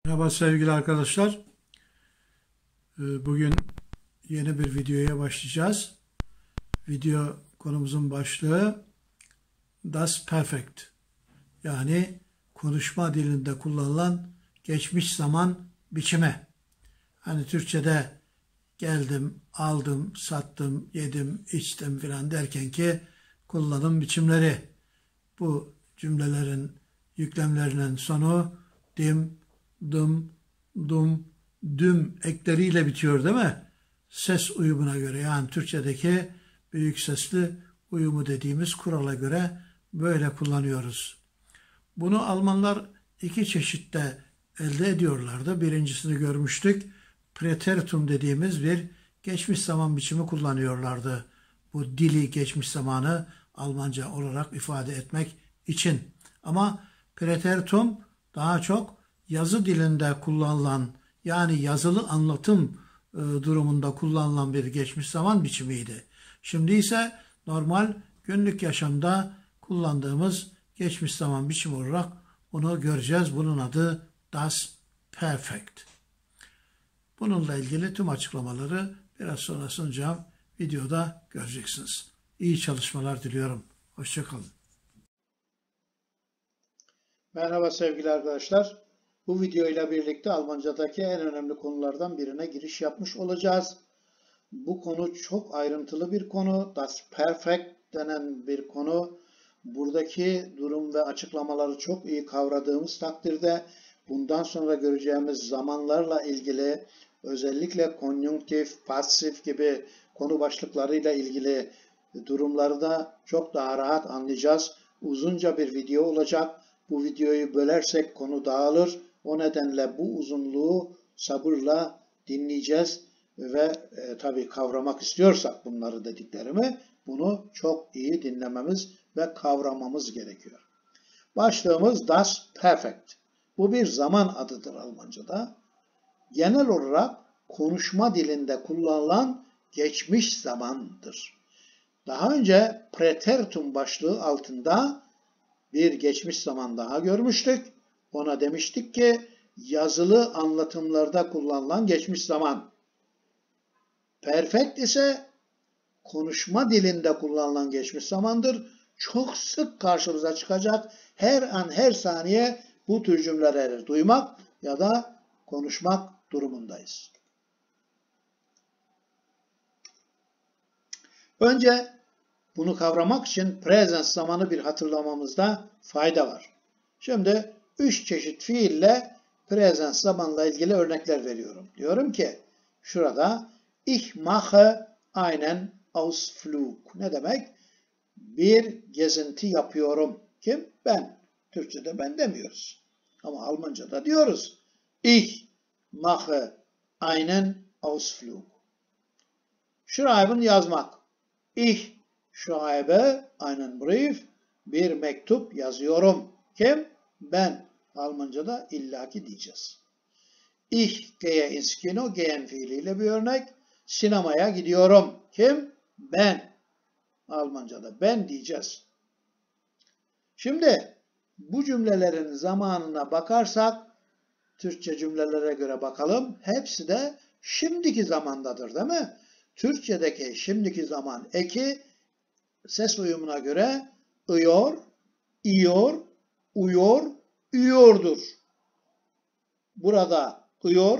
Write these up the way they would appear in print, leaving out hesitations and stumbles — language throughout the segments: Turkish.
Merhaba sevgili arkadaşlar. Bugün yeni bir videoya başlayacağız. Video konumuzun başlığı Das Perfect. Yani konuşma dilinde kullanılan geçmiş zaman biçimi. Hani Türkçe'de geldim, aldım, sattım, yedim, içtim filan derken ki kullanım biçimleri. Bu cümlelerin yüklemlerinin sonu dim, dım, dum, düm ekleriyle bitiyor değil mi? Ses uyumuna göre, yani Türkçedeki büyük sesli uyumu dediğimiz kurala göre böyle kullanıyoruz. Bunu Almanlar iki çeşitte elde ediyorlardı. Birincisini görmüştük. Präteritum dediğimiz bir geçmiş zaman biçimi kullanıyorlardı. Bu dili, geçmiş zamanı Almanca olarak ifade etmek için. Ama präteritum daha çok yazı dilinde kullanılan, yani yazılı anlatım durumunda kullanılan bir geçmiş zaman biçimiydi. Şimdi ise normal günlük yaşamda kullandığımız geçmiş zaman biçimi olarak bunu göreceğiz. Bunun adı Das Perfect. Bununla ilgili tüm açıklamaları biraz sonra sunacağım videoda göreceksiniz. İyi çalışmalar diliyorum. Hoşça kalın. Merhaba sevgili arkadaşlar. Bu video ile birlikte Almancadaki en önemli konulardan birine giriş yapmış olacağız. Bu konu çok ayrıntılı bir konu. Das Perfect denen bir konu. Buradaki durum ve açıklamaları çok iyi kavradığımız takdirde bundan sonra göreceğimiz zamanlarla ilgili, özellikle konjunktif, pasif gibi konu başlıklarıyla ilgili durumları da çok daha rahat anlayacağız. Uzunca bir video olacak. Bu videoyu bölersek konu dağılır. O nedenle bu uzunluğu sabırla dinleyeceğiz ve tabii kavramak istiyorsak bunları dediklerimi, bunu çok iyi dinlememiz ve kavramamız gerekiyor. Başlığımız Das Perfect. Bu bir zaman adıdır Almanca'da. Genel olarak konuşma dilinde kullanılan geçmiş zamandır. Daha önce Präteritum başlığı altında bir geçmiş zaman daha görmüştük. Ona demiştik ki yazılı anlatımlarda kullanılan geçmiş zaman. Perfect ise konuşma dilinde kullanılan geçmiş zamandır. Çok sık karşımıza çıkacak. Her an, her saniye bu tür cümleleri duymak ya da konuşmak durumundayız. Önce bunu kavramak için present zamanı bir hatırlamamızda fayda var. Şimdi 3 çeşit fiille present zamanla ilgili örnekler veriyorum. Diyorum ki şurada ich mache einen Ausflug. Ne demek? Bir gezinti yapıyorum. Kim? Ben. Türkçe'de ben demiyoruz. Ama Almanca'da diyoruz. Ich mache einen Ausflug. Schreiben yazmak. Ich schreibe einen Brief. Bir mektup yazıyorum. Kim? Ben. Almanca'da illaki diyeceğiz. Ich gehe ins Kino. Gehen fiiliyle bir örnek. Sinemaya gidiyorum. Kim? Ben. Almanca'da ben diyeceğiz. Şimdi bu cümlelerin zamanına bakarsak, Türkçe cümlelere göre bakalım. Hepsi de şimdiki zamandadır değil mi? Türkçedeki şimdiki zaman eki ses uyumuna göre ıyor, iyor, uyuyor, üyordur. Burada ıyor,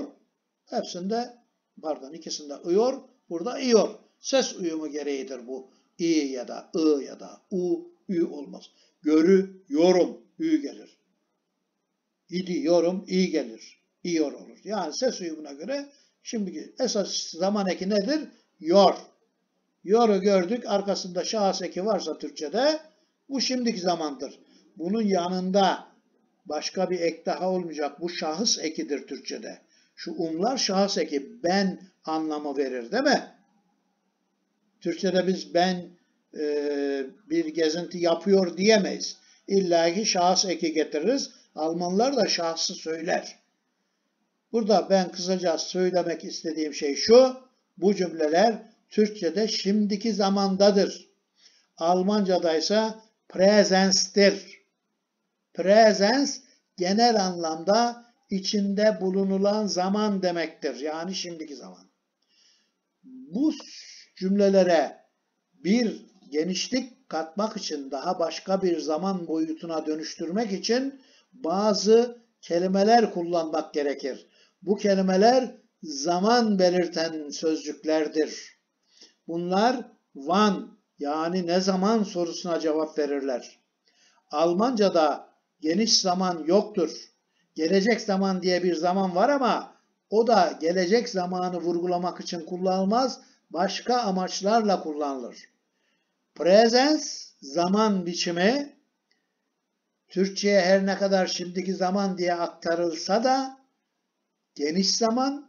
ikisinde ıyor, burada iyor. Ses uyumu gereğidir bu. İ ya da ı ya da u, ü olmaz. Görüyorum, ü gelir. Gidiyorum, i gelir. İyor olur. Yani ses uyumuna göre şimdiki esas zaman eki nedir? Yor. Yor'u gördük. Arkasında şahıs eki varsa Türkçe'de bu şimdiki zamandır. Bunun yanında başka bir ek daha olmayacak. Bu şahıs ekidir Türkçe'de. Şu umlar şahıs eki. Ben anlamı verir değil mi? Türkçe'de biz ben bir gezinti yapıyor diyemeyiz. İlla ki şahıs eki getiririz. Almanlar da şahsı söyler. Burada ben kısaca söylemek istediğim şey şu. Bu cümleler Türkçe'de şimdiki zamandadır. Almanca'da ise presens'tir. Presens genel anlamda içinde bulunulan zaman demektir. Yani şimdiki zaman. Bu cümlelere bir genişlik katmak için, daha başka bir zaman boyutuna dönüştürmek için bazı kelimeler kullanmak gerekir. Bu kelimeler zaman belirten sözcüklerdir. Bunlar wann yani ne zaman sorusuna cevap verirler. Almanca'da geniş zaman yoktur. Gelecek zaman diye bir zaman var ama o da gelecek zamanı vurgulamak için kullanılmaz, başka amaçlarla kullanılır. Presens zaman biçimi Türkçe'ye her ne kadar şimdiki zaman diye aktarılsa da geniş zaman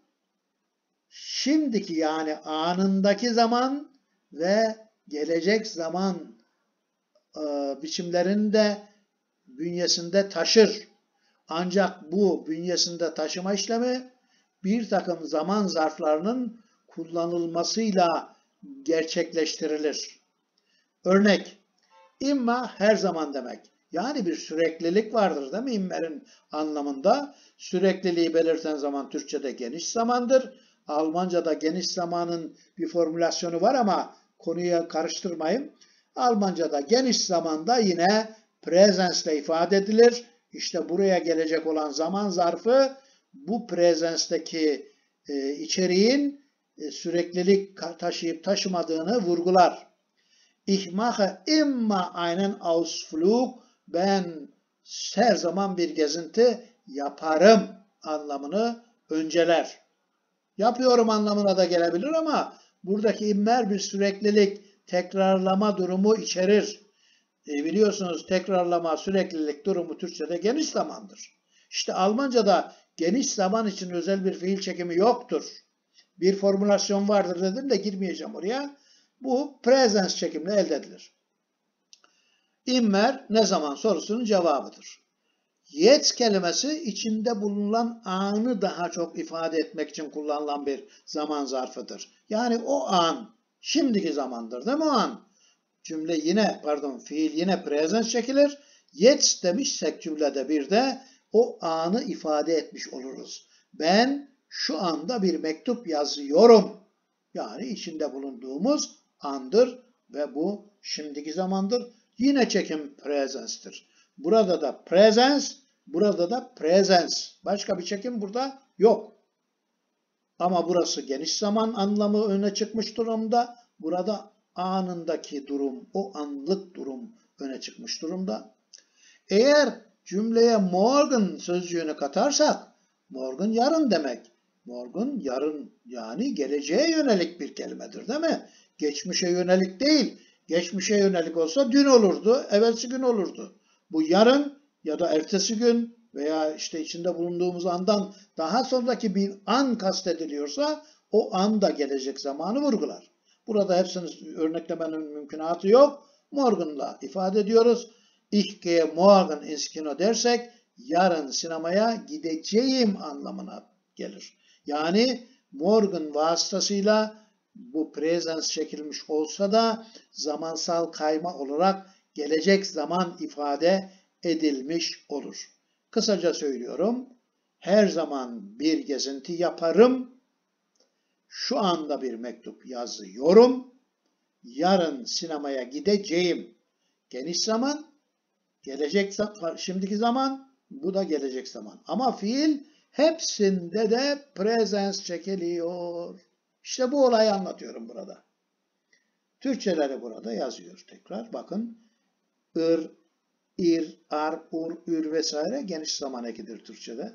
şimdiki yani anındaki zaman ve gelecek zaman biçimlerini de bünyesinde taşır. Ancak bu bünyesinde taşıma işlemi bir takım zaman zarflarının kullanılmasıyla gerçekleştirilir. Örnek, imma her zaman demek. Yani bir süreklilik vardır değil mi immer'in anlamında? Sürekliliği belirten zaman Türkçe'de geniş zamandır. Almanca'da geniş zamanın bir formülasyonu var ama konuya karıştırmayın. Almanca'da geniş zamanda yine presensle ifade edilir. İşte buraya gelecek olan zaman zarfı bu presensteki içeriğin süreklilik taşıyıp taşımadığını vurgular. Ich mache immer einen Ausflug. Ben her zaman bir gezinti yaparım anlamını önceler. Yapıyorum anlamına da gelebilir ama buradaki immer bir süreklilik, tekrarlama durumu içerir. Biliyorsunuz tekrarlama, süreklilik durumu Türkçe'de geniş zamandır. İşte Almanca'da geniş zaman için özel bir fiil çekimi yoktur. Bir formülasyon vardır dedim de girmeyeceğim oraya. Bu presens çekimle elde edilir. Immer ne zaman sorusunun cevabıdır. Jetzt kelimesi içinde bulunan anı daha çok ifade etmek için kullanılan bir zaman zarfıdır. Yani o an şimdiki zamandır değil mi o an? Fiil yine presens çekilir. Jetzt demişsek cümlede bir de o anı ifade etmiş oluruz. Ben şu anda bir mektup yazıyorum. Yani içinde bulunduğumuz andır ve bu şimdiki zamandır. Yine çekim presens'tir. Burada da presens, burada da presens. Başka bir çekim burada yok. Ama burası geniş zaman anlamı öne çıkmış durumda. Burada anındaki durum, o anlık durum öne çıkmış durumda. Eğer cümleye morgen sözcüğünü katarsak, morgen yarın demek. Morgen yarın yani geleceğe yönelik bir kelimedir değil mi? Geçmişe yönelik değil. Geçmişe yönelik olsa dün olurdu, evvelsi gün olurdu. Bu yarın ya da ertesi gün veya işte içinde bulunduğumuz andan daha sonraki bir an kastediliyorsa o an da gelecek zamanı vurgular. Burada hepsini örneklemenin mümkünatı yok. Morgen'la ifade ediyoruz. Ich gehe morgen ins Kino dersek yarın sinemaya gideceğim anlamına gelir. Yani morgen vasıtasıyla bu presens çekilmiş olsa da zamansal kayma olarak gelecek zaman ifade edilmiş olur. Kısaca söylüyorum. Her zaman bir gezinti yaparım. Şu anda bir mektup yazıyorum. Yarın sinemaya gideceğim. Geniş zaman, şimdiki zaman, bu da gelecek zaman. Ama fiil hepsinde de presens çekiliyor. İşte bu olayı anlatıyorum burada. Türkçeleri burada yazıyor tekrar. Bakın. Ir, ir, ar, ur, ür vesaire geniş zaman ekidir Türkçede.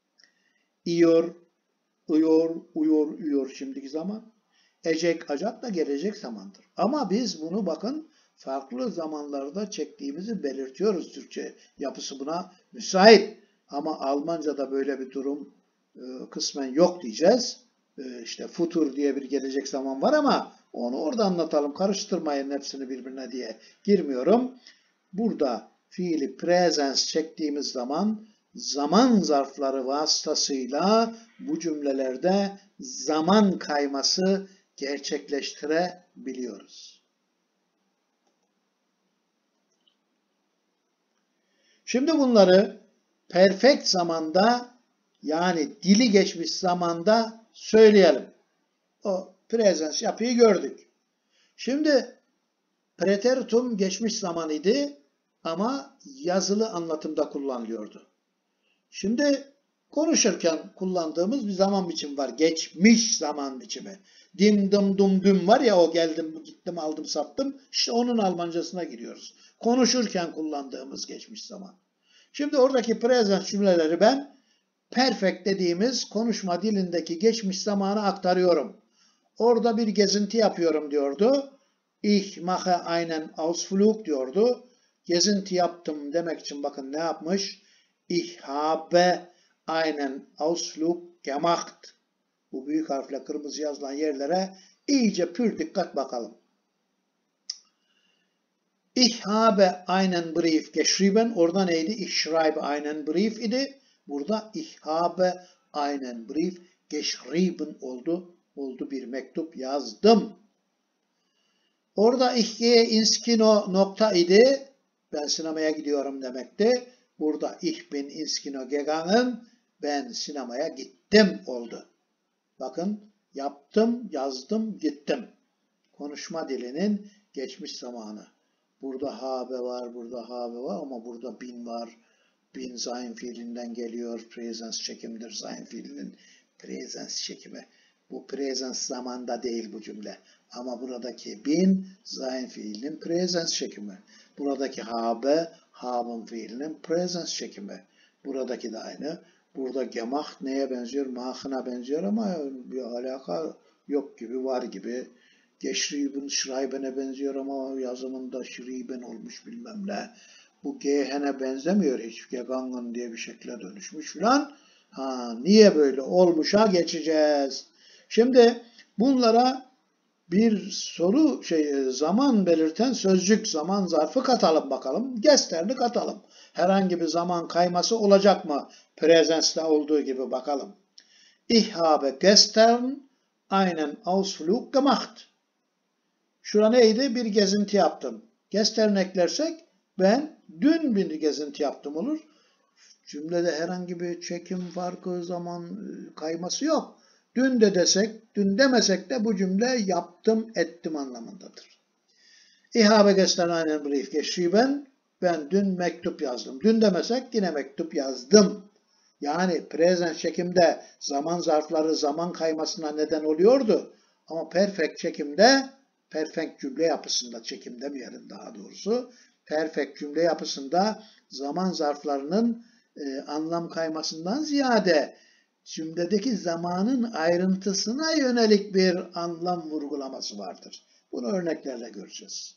İyor, uyuyor, uyuyor şimdiki zaman. Ecek, acak da gelecek zamandır. Ama biz bunu bakın farklı zamanlarda çektiğimizi belirtiyoruz. Türkçe yapısı buna müsait. Ama Almanca'da böyle bir durum kısmen yok diyeceğiz. İşte futur diye bir gelecek zaman var ama onu orada anlatalım. Karıştırmayın hepsini birbirine diye girmiyorum. Burada fiili presens çektiğimiz zaman zarfları vasıtasıyla bu cümlelerde zaman kayması gerçekleştirebiliyoruz. Şimdi bunları perfect zamanda Yani dili geçmiş zamanda söyleyelim. O presens yapıyı gördük. Şimdi preteritum geçmiş zaman idi ama yazılı anlatımda kullanılıyordu. Şimdi konuşurken kullandığımız bir zaman biçimi var. Geçmiş zaman biçimi. Dim dım dum düm var ya, o geldim gittim aldım sattım. İşte onun Almancasına giriyoruz. Konuşurken kullandığımız geçmiş zaman. Şimdi oradaki present cümleleri ben perfect dediğimiz konuşma dilindeki geçmiş zamanı aktarıyorum. Orada bir gezinti yapıyorum diyordu. Ich mache einen Ausflug diyordu. Gezinti yaptım demek için bakın ne yapmış? Ich habe einen Ausflug gemacht. Bu büyük harfle kırmızı yazılan yerlere iyice pür dikkat bakalım. Ich habe einen Brief geschrieben. Orada neydi? Ich schreibe einen Brief idi. Burada ich habe einen Brief geschrieben oldu. Oldu, bir mektup yazdım. Orada ich gehe ins Kino nokta idi. Ben sinemaya gidiyorum demekti. Burada ich bin ins Kino gegangen. Ben sinemaya gittim oldu. Bakın, yaptım, yazdım, gittim. Konuşma dilinin geçmiş zamanı. Burada habe var, burada habe var ama burada bin var. Bin sein fiilinden geliyor. Presens çekimidir sein fiilinin presens çekimi. Bu presens zamanda değil bu cümle. Ama buradaki bin sein fiilinin presens çekimi. Buradaki habe, haben fiilinin presens çekimi. Buradaki de aynı. Burada gemacht neye benziyor? Machen'a benziyor ama bir alaka yok gibi, var gibi. Geschrieben, schreiben'e benziyor ama yazımında schrieben olmuş bilmem ne. Bu gehen'e benzemiyor hiç. Gegangen diye bir şekle dönüşmüş filan. Niye böyle olmuşa geçeceğiz. Şimdi bunlara bir soru zaman belirten sözcük, zaman zarfı katalım bakalım. Gesterni katalım. Herhangi bir zaman kayması olacak mı? Presence'de olduğu gibi bakalım. Ich habe gestern einen Ausflug gemacht. Şura neydi? Bir gezinti yaptım. Gestern eklersek ben dün bir gezinti yaptım olur. Cümlede herhangi bir çekim farkı, zaman kayması yok. Dün de desek, dün demesek de bu cümle yaptım, ettim anlamındadır. Ich habe gestern einen Brief geschrieben. Ben dün mektup yazdım. Dün demesek yine mektup yazdım. Yani present çekimde zaman zarfları zaman kaymasına neden oluyordu. Ama perfect çekimde, perfect cümle yapısında, çekim demeyelim daha doğrusu, perfect cümle yapısında zaman zarflarının anlam kaymasından ziyade cümledeki zamanın ayrıntısına yönelik bir anlam vurgulaması vardır. Bunu örneklerle göreceğiz.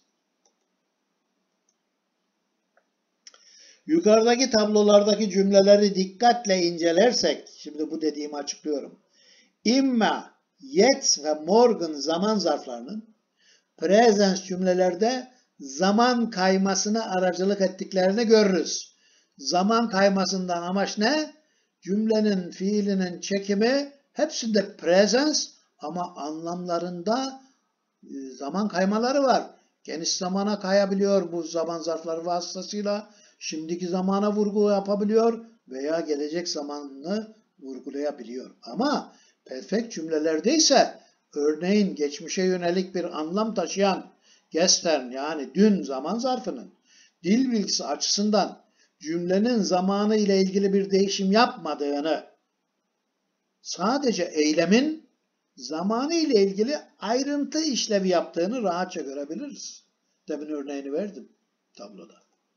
Yukarıdaki tablolardaki cümleleri dikkatle incelersek, şimdi bu dediğimi açıklıyorum. Immer, jetzt ve morgen zaman zarflarının presens cümlelerde zaman kaymasına aracılık ettiklerini görürüz. Zaman kaymasından amaç ne? Cümlenin, fiilinin çekimi hepsinde presens ama anlamlarında zaman kaymaları var. Geniş zamana kayabiliyor bu zaman zarfları vasıtasıyla. Şimdiki zamana vurgu yapabiliyor veya gelecek zamanını vurgulayabiliyor. Ama perfect cümlelerde ise örneğin geçmişe yönelik bir anlam taşıyan gestern yani dün zaman zarfının dil bilgisi açısından cümlenin zamanı ile ilgili bir değişim yapmadığını, sadece eylemin zamanı ile ilgili ayrıntı işlevi yaptığını rahatça görebiliriz. Demin örneğini verdim tabloda.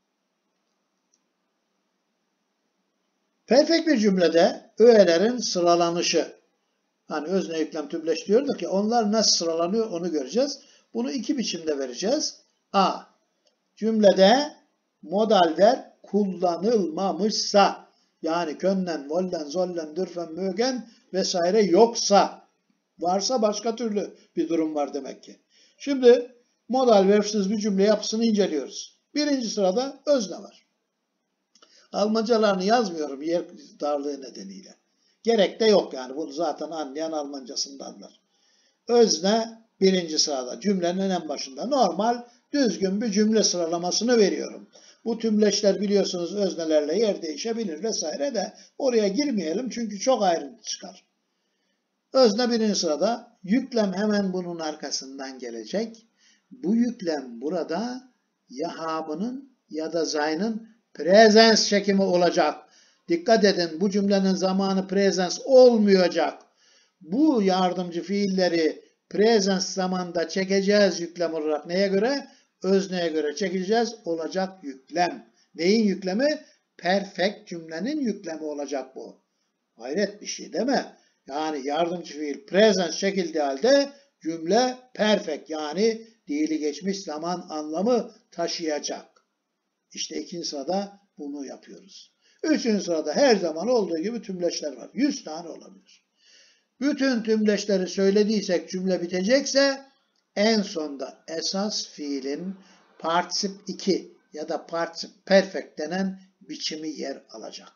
Perfect bir cümlede öğelerin sıralanışı. Hani özne yüklem tümleç diyorduk ki onlar nasıl sıralanıyor onu göreceğiz. Bunu iki biçimde vereceğiz. A. Cümlede modal verb kullanılmamışsa, yani können, wollen, sollen, dürfen, mögen vesaire yoksa, varsa başka türlü bir durum var demek ki. Şimdi modal verbsiz bir cümle yapısını inceliyoruz. Birinci sırada özne var. Almancalarını yazmıyorum yer darlığı nedeniyle. Gerek de yok yani, bunu zaten anlayan Almancasını anlar. Özne birinci sırada, cümlenin en başında. Normal düzgün bir cümle sıralamasını veriyorum. Bu tümleçler biliyorsunuz öznelerle yer değişebilir vesaire de oraya girmeyelim çünkü çok ayrıntı çıkar. Özne birinci sırada, yüklem hemen bunun arkasından gelecek. Bu yüklem burada ya habe'nin ya da sein'in presens çekimi olacak. Dikkat edin, bu cümlenin zamanı presens olmayacak. Bu yardımcı fiilleri presens zamanda çekeceğiz yüklem olarak. Neye göre? Özneye göre çekeceğiz. Olacak yüklem. Neyin yüklemi? Perfect cümlenin yüklemi olacak bu. Hayret bir şey değil mi? Yani yardımcı fiil presens çekildiği halde cümle perfect yani fiili geçmiş zaman anlamı taşıyacak. İşte ikinci sırada bunu yapıyoruz. Üçüncü sırada her zaman olduğu gibi tümleçler var. 100 tane olabilir. Bütün tümleçleri söylediysek cümle bitecekse en sonda esas fiilin particip 2 ya da particip perfect denen biçimi yer alacak.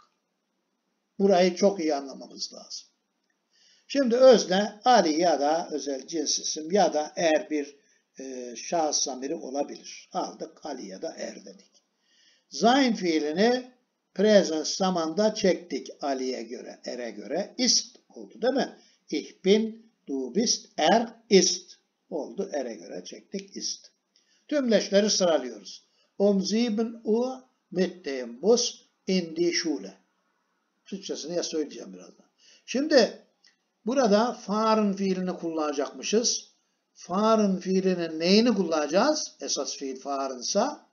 Burayı çok iyi anlamamız lazım. Şimdi özne Ali ya da özel cins isim ya da er bir şahıs zamiri olabilir. Aldık Ali ya da er dedik. Sein fiilini presens zamanda çektik Ali'ye göre, er'e göre. Ist oldu değil mi? Ich bin, du bist, er ist oldu. Er'e göre çektik ist. Tümleçleri sıralıyoruz. 7 Uhr mit dem Bus in die Schule. Türkçesini ya söyleyeceğim birazdan. Şimdi burada fahren fiilini kullanacakmışız. Fahren fiilinin neyini kullanacağız? Esas fiil fahrensa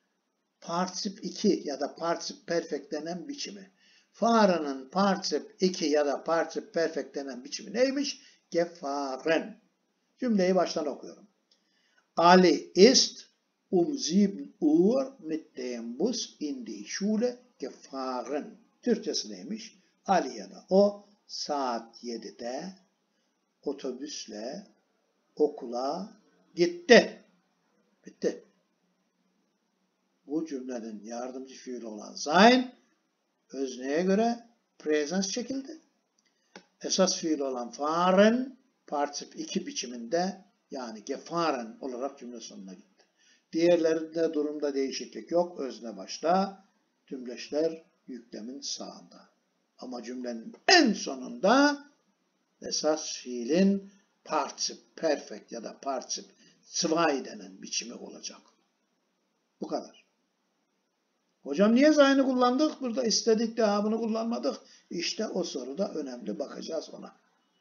particip 2 ya da particip perfect denen biçimi. Fahren'ın particip 2 ya da particip perfect denen biçimi neymiş? Gefahren. Cümleyi baştan okuyorum. Ali ist 7 Uhr mit dem Bus in die Schule gefahren. Türkçesi neymiş? Ali ya da o saat 7'de otobüsle okula gitti. Bitti. Bu cümlenin yardımcı fiili olan sein özneye göre presens çekildi. Esas fiil olan fahren particip 2 biçiminde yani gefahren olarak cümle sonuna gitti. Diğerlerinde durumda değişiklik yok. Özne başta, tümleçler yüklemin sağında. Ama cümlenin en sonunda esas fiilin particip perfect ya da particip zwei denen biçimi olacak. Bu kadar. Hocam niye sein'i kullandık? Burada istedik de bunu kullanmadık. İşte o soruda önemli. Bakacağız ona.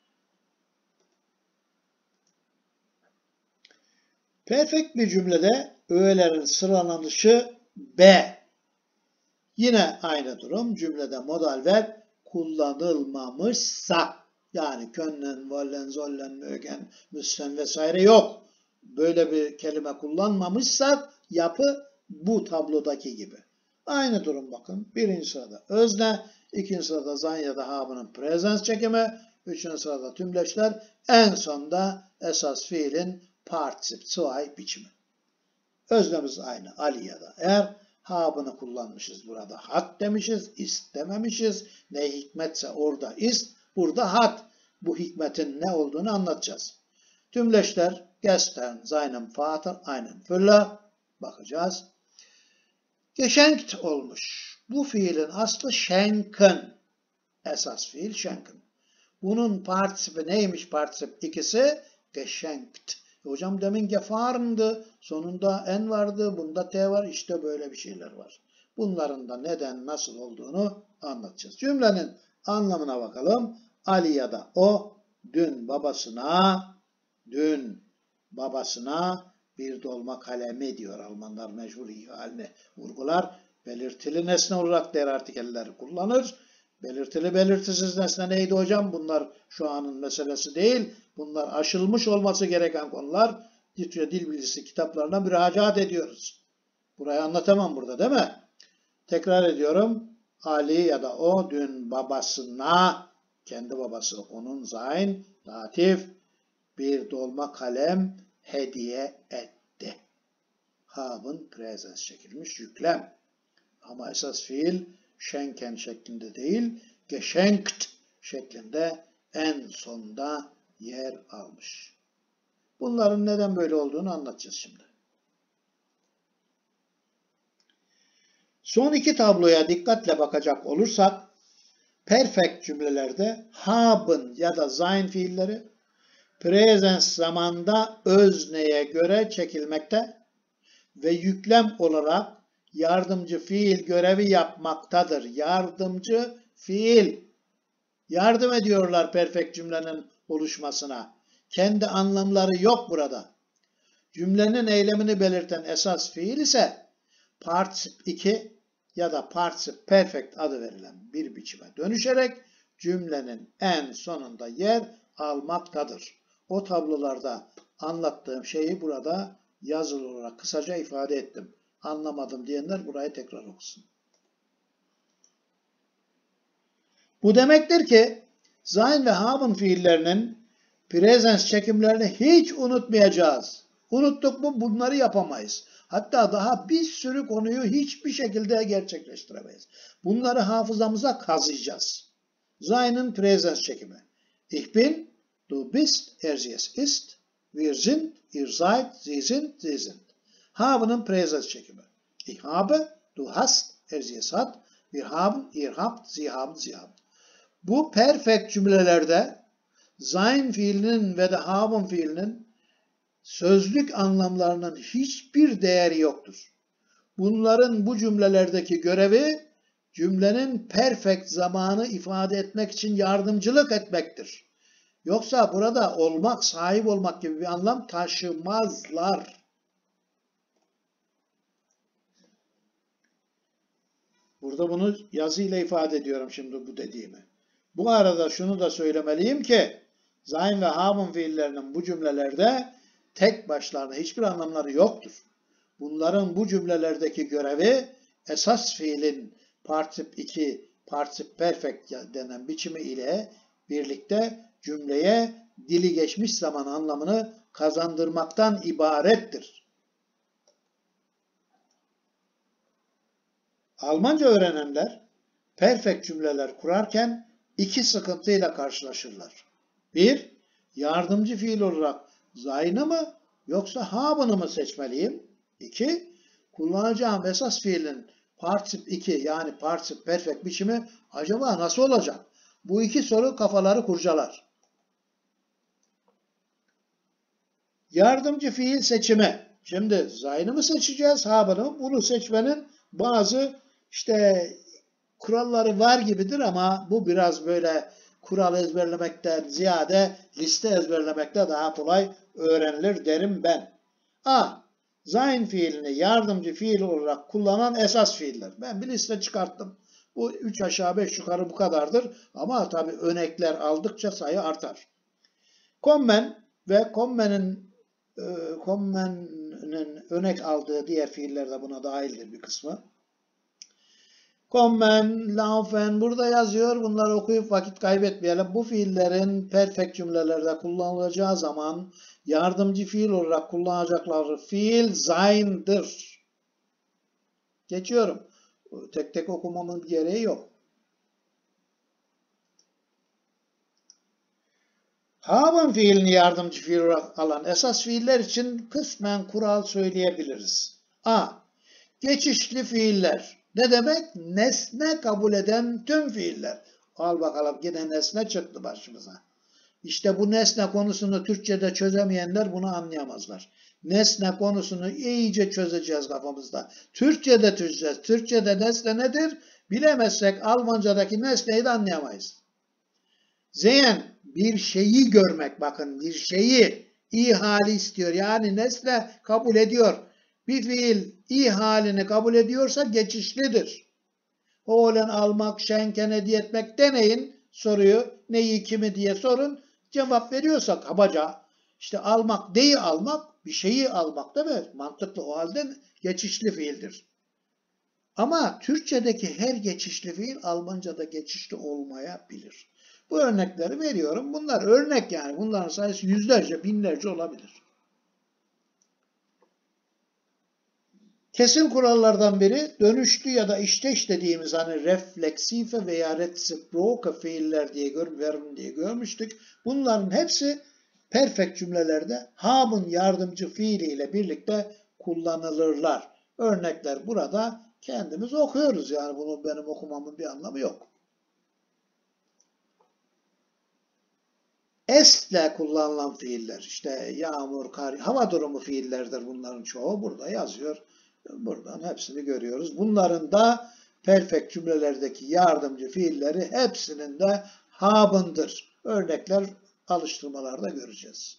Perfect bir cümlede öğelerin sıralanışı B. Yine aynı durum. Cümlede modal verb kullanılmamışsa yani können, wollen, sollen, mögen, müssen vesaire yok. Böyle bir kelime kullanmamışsak yapı bu tablodaki gibi. Aynı durum bakın. Birinci sırada özne, ikinci sırada sein ya da habe'nin presens çekimi, üçüncü sırada tümleçler, en sonda esas fiilin particip zwei biçimi. Öznemiz aynı. Ali ya da er. Habe'ni kullanmışız burada. Hat demişiz. Ist dememişiz. Ne hikmetse orada ist. Burada hat. Bu hikmetin ne olduğunu anlatacağız. Tümleçler gestern, seinem Vater, einen Füller. Bakacağız. Geschenkt olmuş. Bu fiilin aslı schenken. Esas fiil schenken. Bunun partisipi neymiş partisip ikisi? Geschenkt. Hocam demin gefahren'dı. Sonunda en vardı. Bunda t var. İşte böyle bir şeyler var. Bunların da neden nasıl olduğunu anlatacağız. Cümlenin anlamına bakalım. Ali ya da o dün babasına bir dolma kalemi diyor. Almanlar mecburi halini vurgular. Belirtili nesne olarak değer artikelleri kullanır. Belirtili belirtisiz nesne neydi hocam? Bunlar şu anın meselesi değil. Bunlar aşılmış olması gereken konular. Dil bilgisi kitaplarına müracaat ediyoruz. Burayı anlatamam burada değil mi? Tekrar ediyorum. Ali ya da o dün babasına, kendi babası onun sein, datif, bir dolma kalem hediye etti. Haben presens çekilmiş yüklem. Ama esas fiil schenken şeklinde değil, geschenkt şeklinde en sonda yer almış. Bunların neden böyle olduğunu anlatacağız şimdi. Son iki tabloya dikkatle bakacak olursak, perfect cümlelerde haben ya da sein fiilleri presens zamanda özneye göre çekilmekte ve yüklem olarak yardımcı fiil görevi yapmaktadır. Yardımcı fiil. Yardım ediyorlar perfect cümlenin oluşmasına. Kendi anlamları yok burada. Cümlenin eylemini belirten esas fiil ise participe 2 ya da participe perfect adı verilen bir biçime dönüşerek cümlenin en sonunda yer almaktadır. O tablolarda anlattığım şeyi burada yazılı olarak kısaca ifade ettim. Anlamadım diyenler burayı tekrar okusun. Bu demektir ki sein ve haben fiillerinin presens çekimlerini hiç unutmayacağız. Unuttuk mu bunları yapamayız. Hatta daha bir sürü konuyu hiçbir şekilde gerçekleştiremeyiz. Bunları hafızamıza kazıyacağız. Sein'in presens çekimi. Ich bin, du bist, er sie es ist, wir sind, ihr seid, sie sind, sie sind. Haben'in presens çekimi. Ich habe, du hast, er sie es hat, wir haben, ihr habt, sie haben, sie haben. Bu perfect cümlelerde sein fiilinin ve de haben fiilinin sözlük anlamlarının hiçbir değeri yoktur. Bunların bu cümlelerdeki görevi cümlenin perfect zamanı ifade etmek için yardımcılık etmektir. Yoksa burada olmak, sahip olmak gibi bir anlam taşımazlar. Burada bunu yazıyla ifade ediyorum şimdi bu dediğimi. Bu arada şunu da söylemeliyim ki sein ve haben fiillerinin bu cümlelerde tek başlarına hiçbir anlamları yoktur. Bunların bu cümlelerdeki görevi esas fiilin participe 2, participe perfect denen biçimi ile birlikte cümleye dili geçmiş zaman anlamını kazandırmaktan ibarettir. Almanca öğrenenler perfect cümleler kurarken iki sıkıntıyla karşılaşırlar. 1. Yardımcı fiil olarak sein'i mı yoksa haben'ı mı seçmeliyim? 2. Kullanacağım esas fiilin participe 2 yani participe perfect biçimi acaba nasıl olacak? Bu iki soru kafaları kurcalar. Yardımcı fiil seçimi. Şimdi sein'i mi seçeceğiz, haben'ı mı? Bunu seçmenin bazı kuralları var gibidir ama bu biraz böyle kural ezberlemekten ziyade liste ezberlemekte daha kolay öğrenilir derim ben. A. Sein fiilini yardımcı fiil olarak kullanan esas fiiller. Ben bir liste çıkarttım. Bu 3 aşağı 5 yukarı bu kadardır ama tabii örnekler aldıkça sayı artar. Kommen ve kommenin örnek aldığı diğer fiiller de buna dahildir bir kısmı. Kommen, laufen burada yazıyor. Bunları okuyup vakit kaybetmeyelim. Bu fiillerin perfect cümlelerde kullanılacağı zaman yardımcı fiil olarak kullanacakları fiil sein'dir. Geçiyorum. Tek tek okumamın gereği yok. Haben fiilini yardımcı fiil olarak alan esas fiiller için kısmen kural söyleyebiliriz. A. Geçişli fiiller. Ne demek? Nesne kabul eden tüm fiiller. Al bakalım yine nesne çıktı başımıza. İşte bu nesne konusunu Türkçe'de çözemeyenler bunu anlayamazlar. Nesne konusunu iyice çözeceğiz kafamızda. Türkçe'de çözeceğiz. Türkçe'de nesne nedir? Bilemezsek Almanca'daki nesneyi de anlayamayız. Sehen, bir şeyi görmek, bakın bir şeyi iyi hali istiyor. Yani nesne kabul ediyor. Bir fiil iyi halini kabul ediyorsa geçişlidir. Holen almak, schenken hediye etmek deneyin soruyu. Neyi kimi diye sorun. Cevap veriyorsa kabaca işte almak, neyi almak? Bir şeyi almak değil mi? Mantıklı o halde geçişli fiildir. Ama Türkçedeki her geçişli fiil Almanca'da geçişli olmayabilir. Bu örnekleri veriyorum. Bunlar örnek yani. Bunların sayısı yüzlerce, binlerce olabilir. Kesin kurallardan biri dönüşlü ya da işteş dediğimiz hani refleksife veya reciproke fiiller diye görmüştük. Bunların hepsi perfect cümlelerde haben yardımcı fiiliyle birlikte kullanılırlar. Örnekler burada kendimiz okuyoruz. Yani bunu benim okumamın bir anlamı yok. Es'le kullanılan fiiller, işte yağmur, kar, hava durumu fiillerdir bunların çoğu. Burada yazıyor. Buradan hepsini görüyoruz. Bunların da perfect cümlelerdeki yardımcı fiilleri hepsinin de haben'dır. Örnekler alıştırmalarda göreceğiz.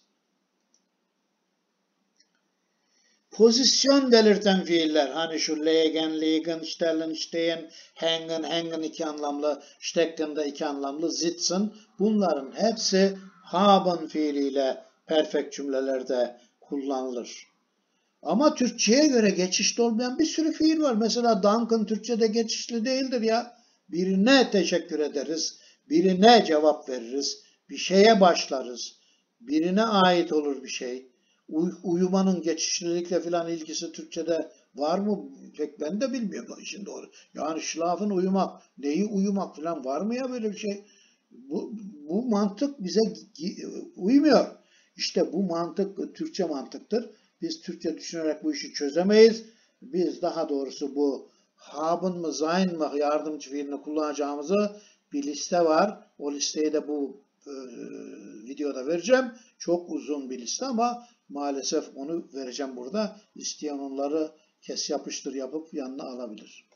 Pozisyon belirten fiiller, hani şu legen, liegen, stellen, stehen, hängen, hängen iki anlamlı, stecken de iki anlamlı, sitzen, bunların hepsi haben fiiliyle perfect cümlelerde kullanılır. Ama Türkçe'ye göre geçişli olmayan bir sürü fiil var. Mesela danken Türkçe'de geçişli değildir ya. Birine teşekkür ederiz, birine cevap veririz, bir şeye başlarız, birine ait olur bir şey. Uyumanın geçişlilikle filan ilgisi Türkçe'de var mı? Pek ben de bilmiyorum işin doğru. Yani şlafın uyumak, neyi uyumak filan var mı ya böyle bir şey? Bu mantık bize uymuyor. İşte bu mantık Türkçe mantıktır. Biz Türkçe düşünerek bu işi çözemeyiz. Biz daha doğrusu bu haben mı sein mi yardımcı fiilini kullanacağımızı bir liste var. O listeyi de bu videoda vereceğim. Çok uzun bir liste ama maalesef onu vereceğim burada. İsteyen onları kes yapıştır yapıp yanına alabilir.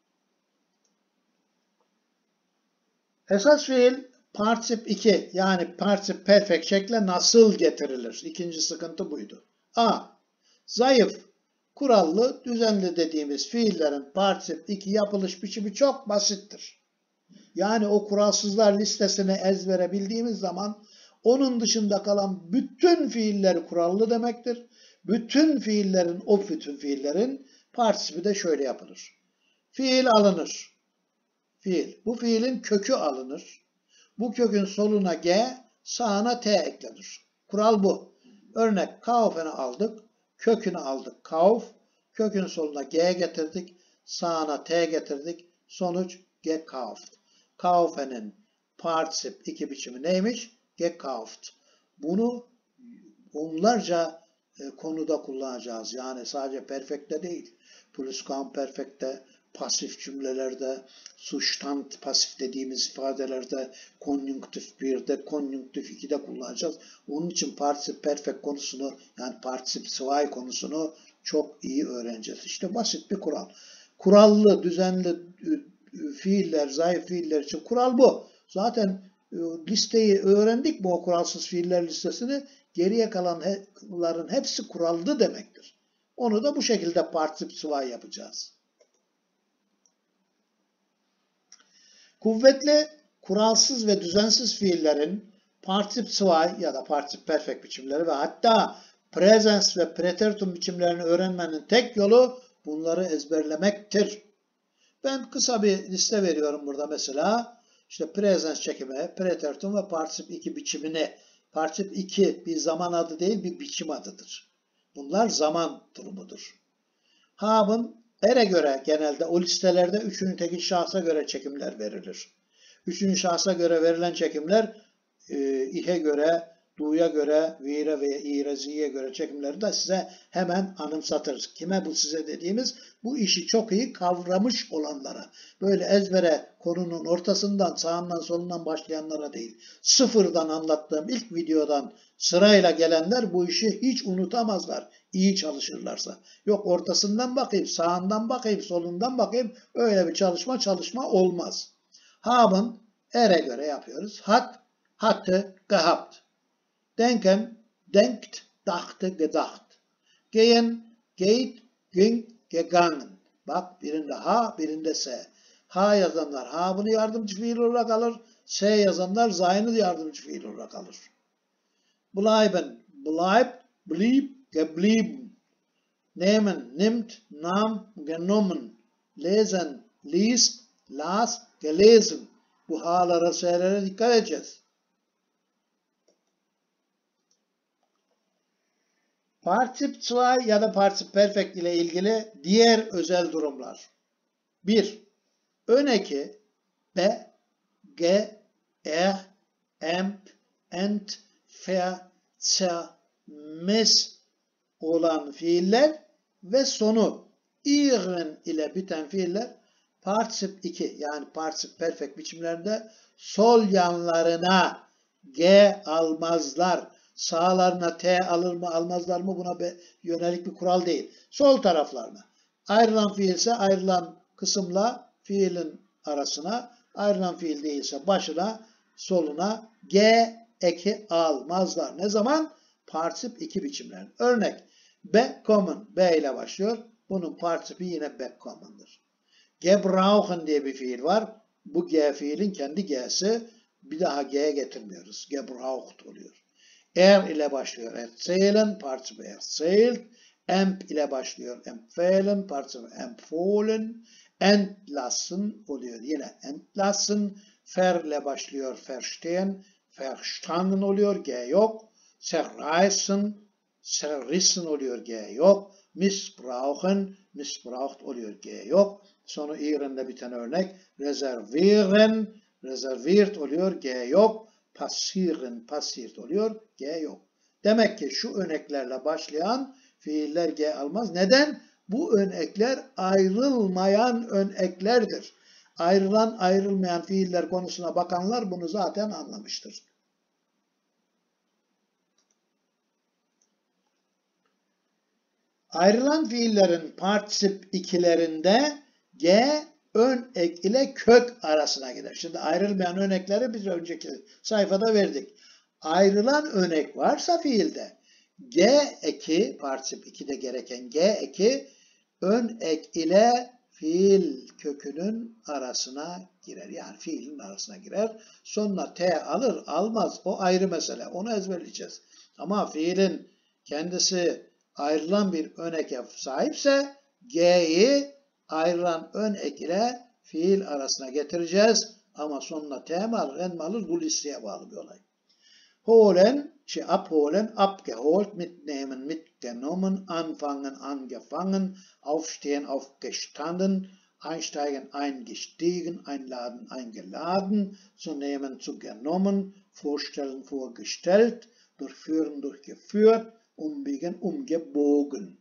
Esas fiil particip 2 yani particip perfect şekle nasıl getirilir? İkinci sıkıntı buydu. A. Zayıf, kurallı, düzenli dediğimiz fiillerin particip 2 yapılış biçimi çok basittir. Yani o kuralsızlar listesini ezbere bildiğimiz zaman onun dışında kalan bütün fiiller kurallı demektir. Bütün fiillerin partisipi de şöyle yapılır. Fiil alınır. Bu fiilin kökü alınır. Bu kökün soluna G, sağına T eklenir. Kural bu. Örnek kaufen'i aldık. Kökünü aldık. Kauf. Kökün soluna G getirdik. Sağına T getirdik. Sonuç gekauft. Kaufen'in particip 2 biçimi neymiş? Gekauft. Bunu onlarca konuda kullanacağız. Yani sadece perfect'te değil. Pluscuamperfect'te, pasif cümlelerde, Zustand pasif dediğimiz ifadelerde, konjunktif 1'de, konjunktif 2'de kullanacağız. Onun için particip perfect konusunu, yani particip 2 konusunu çok iyi öğreneceğiz. İşte basit bir kural. Kurallı, düzenli fiiller, zayıf fiiller için kural bu. Zaten listeyi öğrendik mi o kuralsız fiiller listesini? Geriye kalanların hepsi kurallı demektir. Onu da bu şekilde particip 2 yapacağız. Kuvvetli, kuralsız ve düzensiz fiillerin particip 2 ya da particip perfect biçimleri ve hatta presens ve preteritum biçimlerini öğrenmenin tek yolu bunları ezberlemektir. Ben kısa bir liste veriyorum burada mesela. İşte presens çekimi, preteritum ve particip 2 biçimini. Particip 2 bir zaman adı değil, bir biçim adıdır. Bunlar zaman durumudur. Haben, ere göre genelde o listelerde üçüncü tekil şahsa göre çekimler verilir. Üçüncü şahsa göre verilen çekimler ihe göre, du'ya göre, vire ve ireziye göre çekimleri de size hemen anımsatır. Kime bu size dediğimiz? Bu işi çok iyi kavramış olanlara. Böyle ezbere konunun ortasından, sağından, solundan başlayanlara değil. Sıfırdan anlattığım ilk videodan sırayla gelenler bu işi hiç unutamazlar. İyi çalışırlarsa. Yok ortasından bakayım, sağından bakayım, solundan bakayım. Öyle bir çalışma olmaz. Haben, ere göre yapıyoruz. Hat, hatte, gehabt. Denken, denkt, dachte, gedacht. Gehen, geht, ging, gegangen. Bak birinde ha, birinde se. Ha yazanlar habe'ni yardımcı fiil olarak alır. Se yazanlar sein'i yardımcı fiil olarak alır. Bleiben, bleibt, blieb, geblieben. Nehmen, nimmt, nahm, genommen. Lesen, liest, las, gelesen. Bu ha'lara, se'lere dikkat edeceğiz. Particip 2 ya da particip perfect ile ilgili diğer özel durumlar. 1. Ön eki be, ge, emp, ent, fer, zer, mes olan fiiller ve sonu ihren ile biten fiiller particip 2 yani particip perfect biçimlerinde sol yanlarına G almazlar. Sağlarına T alır mı almazlar mı buna yönelik bir kural değil. Sol taraflarına. Ayrılan fiilse ayrılan kısımla fiilin arasına, ayrılan fiil değilse başına, soluna G eki almazlar. Ne zaman? Particip 2 biçimler. Örnek bekommen B ile başlıyor. Bunun participi yine bekommen'dır. Gebrauchen diye bir fiil var. Bu G fiilin kendi G'si. Bir daha G'ye getirmiyoruz. Gebraucht oluyor. Ile başlıyor. Erzählen, participi erzählt. Ile başlıyor. Empfehlen, participi empfohlen. Entlassen oluyor. Yine entlassen. Ile başlıyor. Verstehen, verstanden oluyor. G yok. Zerreißen, zerrissen oluyor. G yok. Missbrauchen, missbraucht oluyor. G yok. Sonu iğrenle biten örnek. Reservieren, reserviert oluyor. G yok. Passieren, passiert oluyor. G yok. Demek ki şu örneklerle başlayan fiiller G almaz. Neden? Bu örnekler ayrılmayan örneklerdir. Ayrılan ayrılmayan fiiller konusuna bakanlar bunu zaten anlamıştır. Ayrılan fiillerin particip ikilerinde G ön ek ile kök arasına gider. Şimdi ayrılmayan örnekleri biz önceki sayfada verdik. Ayrılan örnek varsa fiilde G eki, particip 2'de gereken G eki ön ek ile fiil kökünün arasına girer. Yani fiilin arasına girer. Sonuna T alır almaz. O ayrı mesele. Onu ezberleyeceğiz. Ama fiilin kendisi ayrılan bir ön eke sahipse G'yi ayrılan ön ek ile fiil arasına getireceğiz. Ama sonuna T mi alır, N mi alır? Bu listeye bağlı bir olay. Holen, abholen, abgeholt, mitnehmen, mitgenommen, anfangen, angefangen, aufstehen, aufgestanden, einsteigen, eingestiegen, einladen, eingeladen, zu nehmen, zu genommen, vorstellen, vorgestellt, durchführen, durchgeführt, umbiegen, umgebogen.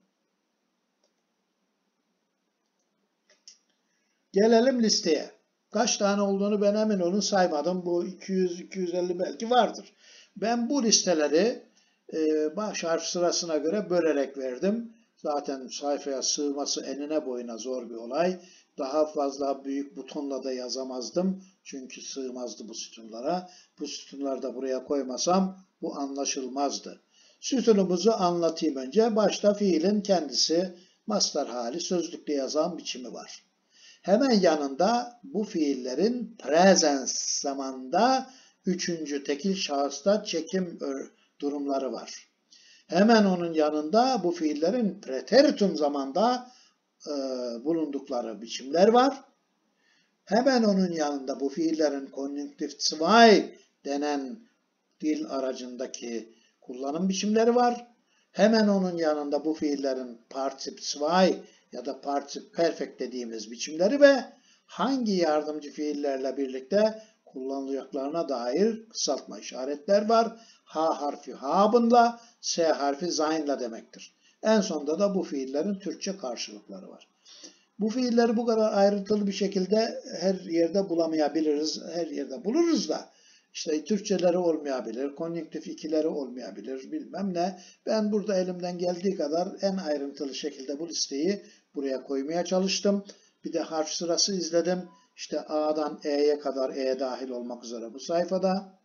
Gelelim listeye. Kaç tane olduğunu ben emin olun saymadım. Bu 200-250 belki vardır. Ben bu listeleri baş harf sırasına göre bölerek verdim. Zaten sayfaya sığması enine boyuna zor bir olay. Daha fazla büyük butonla da yazamazdım. Çünkü sığmazdı bu sütunlara. Bu sütunları da buraya koymasam bu anlaşılmazdı. Sütunumuzu anlatayım önce. Başta fiilin kendisi, mastar hali, sözlükte yazan biçimi var. Hemen yanında bu fiillerin presens zamanda üçüncü tekil şahısta çekim durumları var. Hemen onun yanında bu fiillerin preteritum zamanda bulundukları biçimler var. Hemen onun yanında bu fiillerin konjunktif 2 denen dil aracındaki kullanım biçimleri var. Hemen onun yanında bu fiillerin particip 2 ya da particip perfect dediğimiz biçimleri ve hangi yardımcı fiillerle birlikte kullanılacaklarına dair kısaltma işaretler var. H harfi haben'la, S harfi sein'la demektir. En sonunda da bu fiillerin Türkçe karşılıkları var. Bu fiilleri bu kadar ayrıntılı bir şekilde her yerde bulamayabiliriz. Her yerde buluruz da işte Türkçeleri olmayabilir, konjunktif 2'leri olmayabilir, bilmem ne. Ben burada elimden geldiği kadar en ayrıntılı şekilde bu listeyi buraya koymaya çalıştım. Bir de harf sırası izledim. İşte A'dan E'ye kadar E dahil olmak üzere bu sayfada.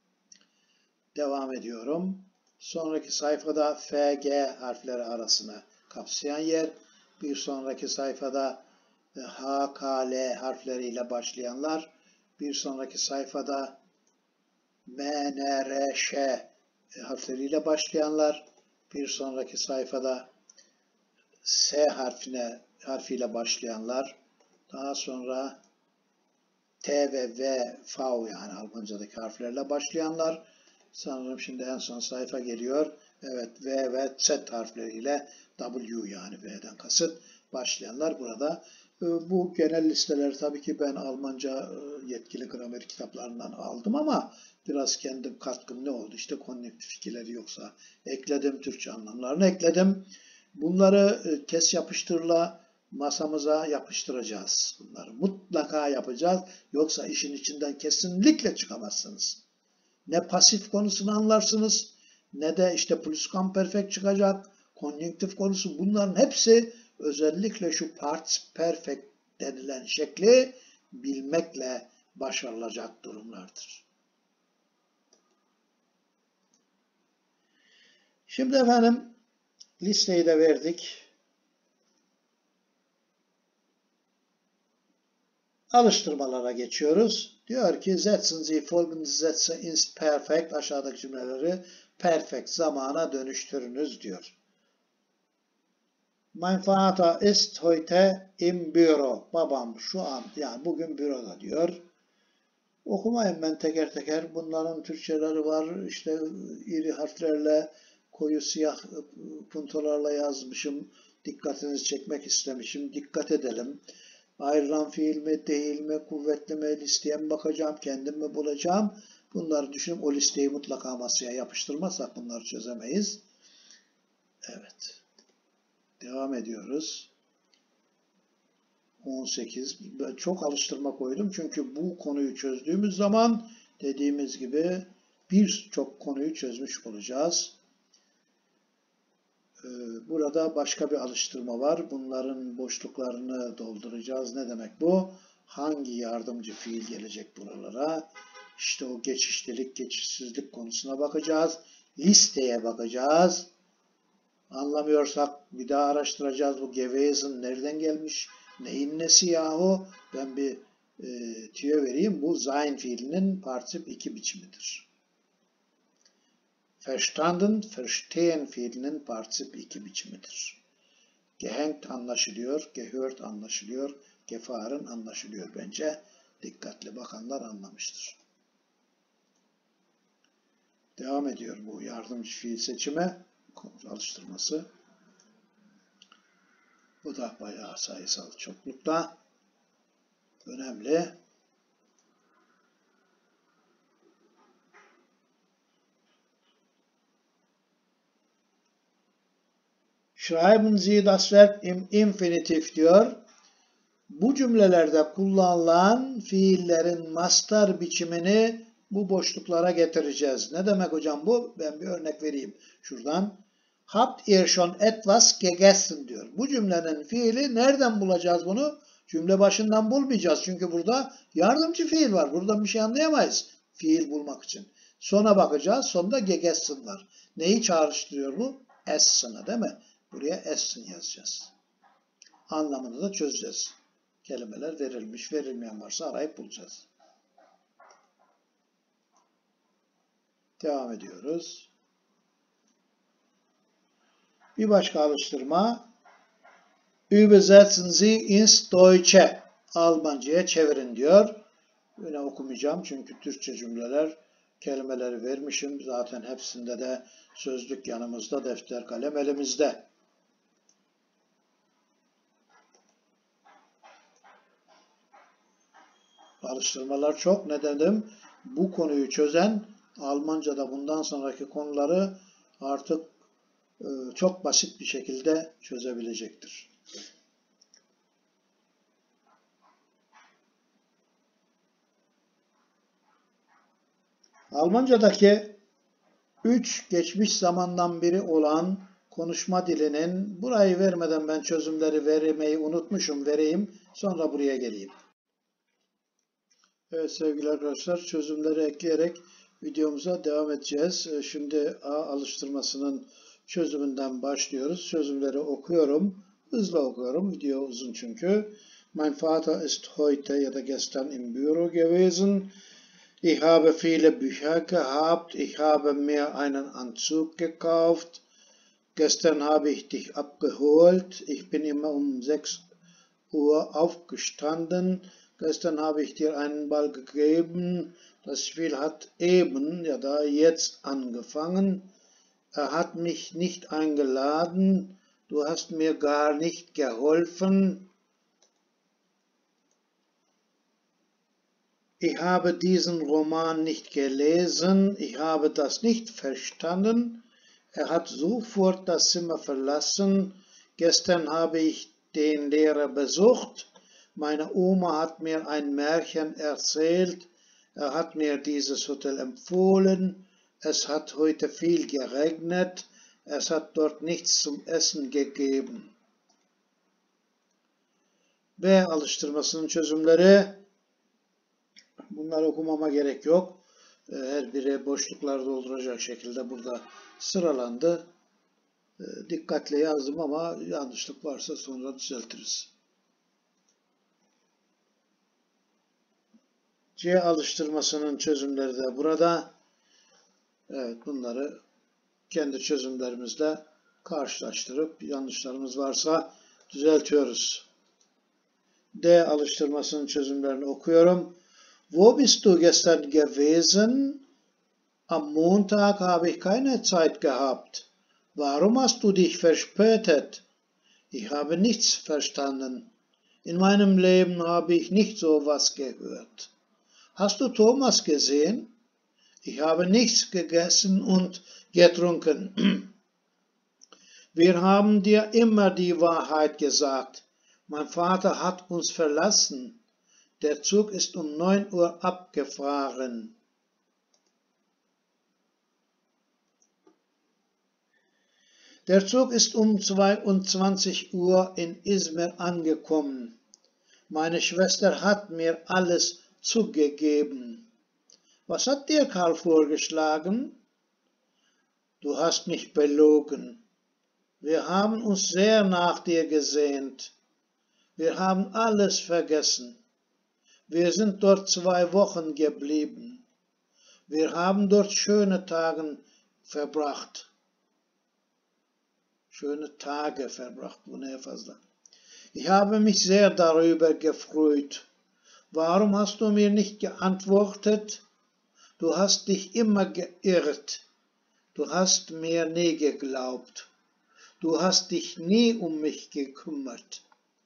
Devam ediyorum. Sonraki sayfada F, G harfleri arasına kapsayan yer. Bir sonraki sayfada H, K, L harfleriyle başlayanlar. Bir sonraki sayfada M, N, R, Ş harfleriyle başlayanlar. Bir sonraki sayfada S harfiyle başlayanlar. Daha sonra T ve V, V yani Almanca'daki harflerle başlayanlar. Sanırım şimdi en son sayfa geliyor. Evet, V ve Z harfleriyle W yani V'den kasıt başlayanlar burada. Bu genel listeleri tabii ki ben Almanca yetkili gramer kitaplarından aldım ama biraz kendi katkım ne oldu? İşte konjunktif fikileri yoksa ekledim, Türkçe anlamlarını ekledim. Bunları kes yapıştırla masamıza yapıştıracağız. Bunları mutlaka yapacağız. Yoksa işin içinden kesinlikle çıkamazsınız. Ne pasif konusunu anlarsınız, ne de işte pluscuamperfect çıkacak, konjunktif konusu, bunların hepsi özellikle şu parts-perfect denilen şekli bilmekle başarılacak durumlardır. Şimdi efendim listeyi de verdik. Alıştırmalara geçiyoruz. Diyor ki setzen Sie folgende Sätze ins Perfekt, aşağıdaki cümleleri perfect zamana dönüştürünüz diyor. Mein Vater ist heute im Büro. Babam şu an, yani bugün büroda diyor. Okumayın ben teker teker. Bunların Türkçeleri var. İşte iri harflerle, koyu siyah puntolarla yazmışım. Dikkatinizi çekmek istemişim. Dikkat edelim. Ayrılan fiil mi, değil mi, kuvvetli mi, listeye mi bakacağım, kendim mi bulacağım? Bunları düşünüp o listeyi mutlaka masaya yapıştırmazsak bunları çözemeyiz. Evet. Devam ediyoruz. 18. Ben çok alıştırma koydum çünkü bu konuyu çözdüğümüz zaman dediğimiz gibi birçok konuyu çözmüş olacağız. Burada başka bir alıştırma var. Bunların boşluklarını dolduracağız. Ne demek bu? Hangi yardımcı fiil gelecek buralara? İşte o geçişlilik, geçişsizlik konusuna bakacağız. Listeye bakacağız. Anlamıyorsak bir daha araştıracağız. Bu gewesen nereden gelmiş? Neyin nesi yahu? Ben bir tüyo vereyim. Bu sein fiilinin particip 2 biçimidir. Verstanden, verstehen fiilinin particip 2 biçimidir. Gehängt anlaşılıyor, gehört anlaşılıyor, gefahren anlaşılıyor bence. Dikkatli bakanlar anlamıştır. Devam ediyor bu yardımcı fiil seçimi alıştırması. Bu da bayağı sayısal çoklukta. Önemli. Schreiben Sie das Verb im Infinitiv diyor. Bu cümlelerde kullanılan fiillerin mastar biçimini bu boşluklara getireceğiz. Ne demek hocam bu? Ben bir örnek vereyim şuradan. Habt ihr schon etwas gegessen diyor. Bu cümlenin fiili nereden bulacağız bunu? Cümle başından bulmayacağız. Çünkü burada yardımcı fiil var. Buradan bir şey anlayamayız fiil bulmak için. Sona bakacağız. Sonunda gegessen var. Neyi çağrıştırıyor bu? Essen'ı değil mi? Buraya essen yazacağız. Anlamını da çözeceğiz. Kelimeler verilmiş, verilmeyen varsa arayıp bulacağız. Devam ediyoruz. Bir başka alıştırma. Übersetzen Sie ins Deutsche. Almanca'ya çevirin diyor. Yine okumayacağım çünkü Türkçe cümleler, kelimeleri vermişim. Zaten hepsinde de sözlük yanımızda, defter kalem elimizde. Alıştırmalar çok. Ne dedim? Bu konuyu çözen Almanca'da bundan sonraki konuları artık çok basit bir şekilde çözebilecektir. Almanca'daki 3 geçmiş zamandan biri olan konuşma dilinin, burayı vermeden ben çözümleri vermeyi unutmuşum, vereyim. Sonra buraya geleyim. Evet sevgili arkadaşlar, çözümleri ekleyerek videomuza devam edeceğiz. Şimdi A alıştırmasının çözümünden başlıyoruz. Çözümleri okuyorum. Hızlı okuyorum. Video uzun çünkü. Mein Vater ist heute ya da gestern im Büro gewesen. Ich habe viele Bücher gehabt. Ich habe mir einen Anzug gekauft. Gestern habe ich dich abgeholt. Ich bin immer um 6 Uhr aufgestanden. Gestern habe ich dir einen Ball gegeben. Das Spiel hat eben, ja da jetzt angefangen. Er hat mich nicht eingeladen. Du hast mir gar nicht geholfen. Ich habe diesen Roman nicht gelesen. Ich habe das nicht verstanden. Er hat sofort das Zimmer verlassen. Gestern habe ich den Lehrer besucht. Meine Oma hat mir ein Märchen erzählt. Hat mir dieses Hotel empfohlen. Es hat heute viel geregnet. Es hat dort nichts zum Essen gegeben. B alıştırmasının çözümleri. Bunları okumama gerek yok. Her biri boşluklar dolduracak şekilde burada sıralandı. Dikkatle yazdım ama yanlışlık varsa sonra düzeltiriz. C alıştırmasının çözümleri de burada. Evet, bunları kendi çözümlerimizle karşılaştırıp yanlışlarımız varsa düzeltiyoruz. D alıştırmasının çözümlerini okuyorum. Wo bist du gestern gewesen? Am Montag habe ich keine Zeit gehabt. Warum hast du dich verspätet? Ich habe nichts verstanden. In meinem Leben habe ich nicht so was gehört. Hast du Thomas gesehen? Ich habe nichts gegessen und getrunken. Wir haben dir immer die Wahrheit gesagt. Mein Vater hat uns verlassen. Der Zug ist um 9 Uhr abgefahren. Der Zug ist um 22 Uhr in Izmir angekommen. Meine Schwester hat mir alles zugegeben. Was hat dir Karl vorgeschlagen? Du hast mich belogen. Wir haben uns sehr nach dir gesehnt. Wir haben alles vergessen. Wir sind dort 2 Wochen geblieben. Wir haben dort schöne Tage verbracht. Schöne Tage verbracht, bu neye fazla. Ich habe mich sehr darüber gefreut. Warum hast du mir nicht geantwortet? Du hast dich immer geirrt. Du hast mir nie geglaubt. Du hast dich nie um mich gekümmert.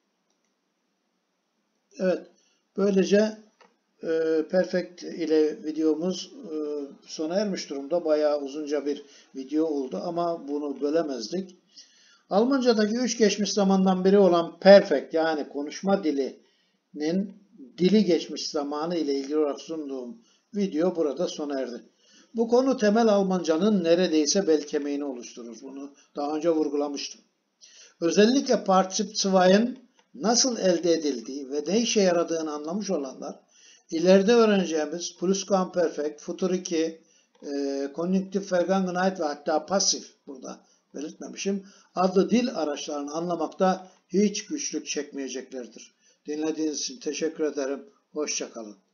Evet, böylece Perfect ile videomuz sona ermiş durumda. Bayağı uzunca bir video oldu ama bunu bölemezdik. Almancadaki 3 geçmiş zamandan biri olan perfect yani konuşma dilinin dili geçmiş zamanı ile ilgili olarak sunduğum video burada sona erdi. Bu konu temel Almancanın neredeyse bel kemiğini oluşturur. Bunu daha önce vurgulamıştım. Özellikle Partizip 2'ın nasıl elde edildiği ve ne işe yaradığını anlamış olanlar ileride öğreneceğimiz Pluscuamperfekt, Futur 2, Konjunktif Vergangenheit ve hatta Pasif burada belirtmemişim adlı dil araçlarını anlamakta hiç güçlük çekmeyeceklerdir. Dinlediğiniz için teşekkür ederim. Hoşça kalın.